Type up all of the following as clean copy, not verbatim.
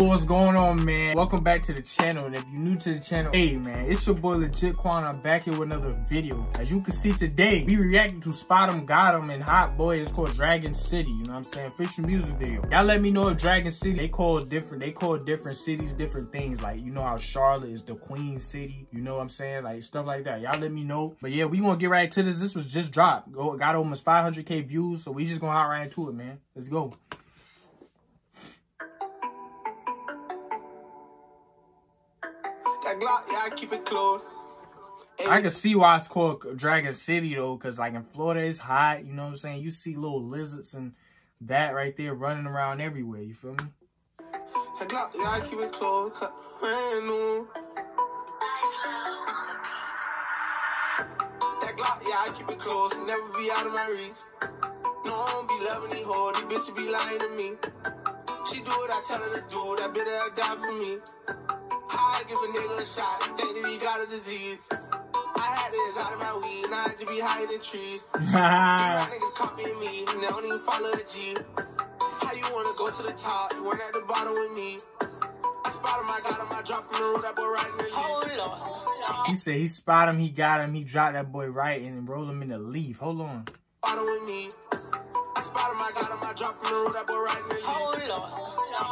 what's going on, man? Welcome back to the channel. And if you're new to the channel, hey man, it's your boy Legit Quan. I'm back here with another video. As you can see today, we reacting to Spot 'em, Got 'em, and Hot Boy. It's called Dragon City. You know what I'm saying? Official music video. Y'all let me know if Dragon City, they call different cities different things. Like, you know how Charlotte is the Queen City. You know what I'm saying? Like, stuff like that. Y'all let me know. But yeah, we gonna get right to this. This was just dropped. Got almost 500K views. So we just gonna hop right into it, man. Let's go. Glock, yeah, I keep it close. I can see why it's called Dragon City though, because like in Florida it's hot, you know what I'm saying? You see little lizards and that right there running around everywhere, you feel me? That Glock, yeah, I keep it close. That Glock, yeah, I keep it close. Never be out of my reach. No, I don't be loving these hoes. These bitches be lying to me. She do what I tell her to do. That bitch that'll die for me. I give a nigga a shot, think that he got a disease. I had this out of my weed, now I just be higher than trees. These niggas copying me, and they don't even follow the G. How you wanna go to the top, you weren't at the bottom with me. I spot him, I got him, I dropped from the road, that boy right in the leaf. Hold on. He said he spot him, he got him, he dropped that boy right and rolled him in the leaf. Hold on. Bottom with me. I spot him, I got him, I dropped from the road, that boy right in the leaf. Hold on.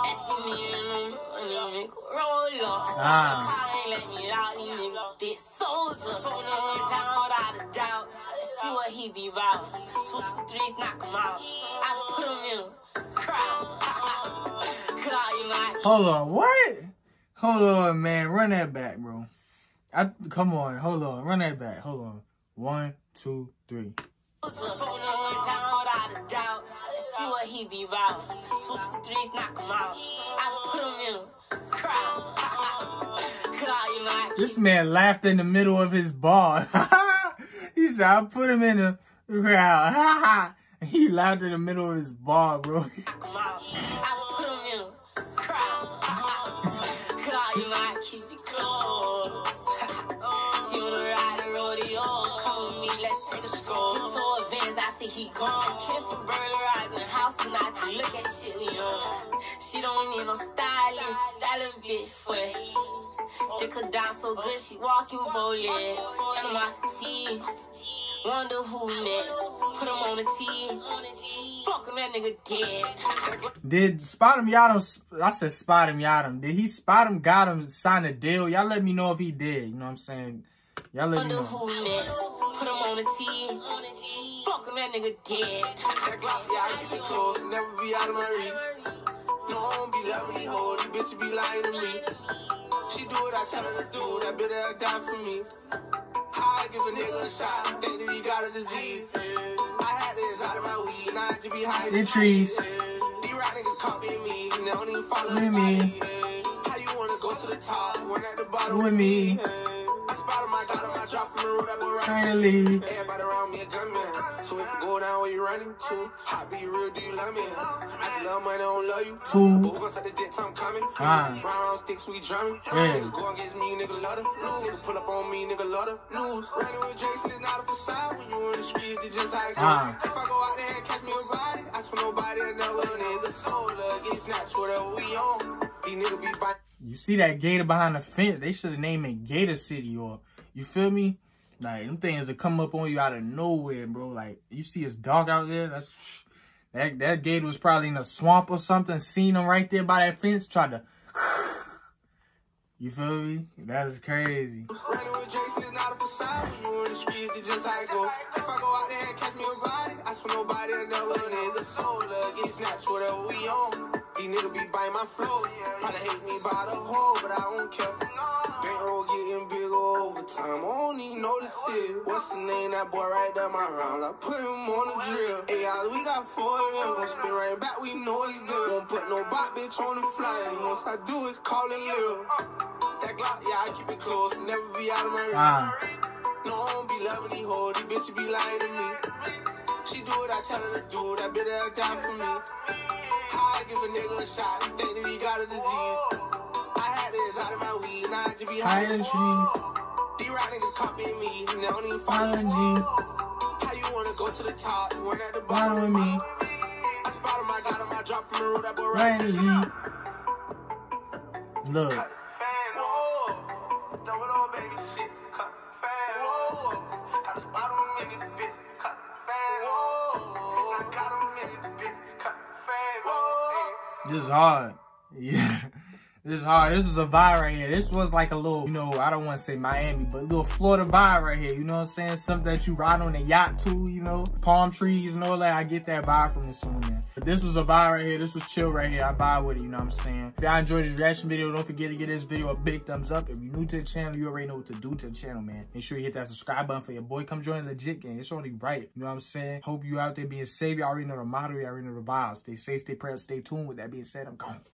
See what he be about. 2 to 3's knock him out. I put him in a crowd. Hold on, what? Hold on, man. Run that back, bro. Come on, hold on. Run that back. Hold on. 1, 2, 3. See what he be about. 2 to 3's knock him out. I put him in a crowd. This man laughed in the middle of his bar. He said, I put him in the crowd. He laughed in the middle of his bar, bro. I put him in a crowd. I keep it close. She wanna ride a rodeo. Come with me, let's take a stroll. So advanced, I think he gone. Kid for burglarizing house tonight. Look at shit we on. She don't need no stylist. Stylist bitch for it. Dick her down so good, she walking bowling. Animosity. Wonder who next. Put him on the team. Fuck him, that nigga dead. Did Spot 'em, Got 'em, I said Spot 'em, Got 'em. Did he Spot 'em, Got 'em, sign a deal? Y'all let me know if he did. You know what I'm saying? Y'all let me know. Who next? Put him on the team. Fuck him, that nigga dead. That Glock, yeah, I keep it close. Never be out of my reach. No, I don't be loving these hoes. These bitches be lying to me. She do what I tell her to do. That bitch that'll die for me. I give a nigga a shot, think that he got a disease. I had this out of my weed, now I just be hiding the trees. These rap niggas copying me, and they don't even follow with me. How you wanna go to the top, you weren't at the bottom with me. I spot him, I got him, I dropped from the road, that boy right. Finally. Everybody around me a gunman, so if you go down where you running to, hot be real, do you love me? I just love money, don't love you. Two. But who gon' set the dick time coming? Round sticks, we drumming. Nigga go against me, nigga love her. Nigga pull up on me, nigga love her. News. Running with Jason is not a facade. When you in the streets, it's just how it goes. If I go out there and catch me a body, ask for nobody, another nigga soda. Get snatched, whatever we on. These niggas be biting. You see that gator behind the fence? They should have named it Gator City, or you feel me? Like, them things that come up on you out of nowhere, bro. Like, you see it's dark out there. That gator was probably in a swamp or something. Seen him right there by that fence. Tried to. You feel me? That is crazy. Running with Jason is not a facade. When you in the streets, it's just how it go. If I go out there and catch me a body, ask for nobody, another nigga soda. Get snatched, whatever we on. These niggas be biting my flow. Probably hate me by the hole, but I don't care. Bankroll getting bigger over time. I don't even know the shit. What's the name? That boy right there, my round. I put him on the drill. Hey, we got 4 of them. Gonna spin right back, we know he's good. Won't put no bot bitch on the fly. Once I do is call it Lil. That Glock, yeah, I keep it close. Never be out of my reach. No, I don't be loving these hoes. These bitches be lying to me. She do what I tell her to do. That bitch that'll die for me. I give a nigga a shot, think that he got a disease. I had this out of my weed, now I just be hiding the trees. These rap niggas copying me, and they don't even follow me. How you wanna go to the top, you weren't at the bottom with me. I spot him, I got him, I dropped from the road, that boy right in the lead. Look. Whoa, throw it on, baby, shit. Whoa, got a spot on in this bitch. Whoa, I got him in this bitch. Whoa, this is hard. Yeah. This is hard. This was a vibe right here. This was like a little, you know, I don't want to say Miami, but a little Florida vibe right here. You know what I'm saying? Something that you ride on a yacht too, you know? Palm trees and all that. I get that vibe from this song, man. But this was a vibe right here. This was chill right here. I vibe with it, you know what I'm saying? If y'all enjoyed this reaction video, don't forget to give this video a big thumbs up. If you're new to the channel, you already know what to do to the channel, man. Make sure you hit that subscribe button for your boy. Come join the legit gang. It's only right. You know what I'm saying? Hope you out there being safe. You already know the motto. You already know the vibes. Stay safe, stay proud, stay tuned. With that being said, I'm gone.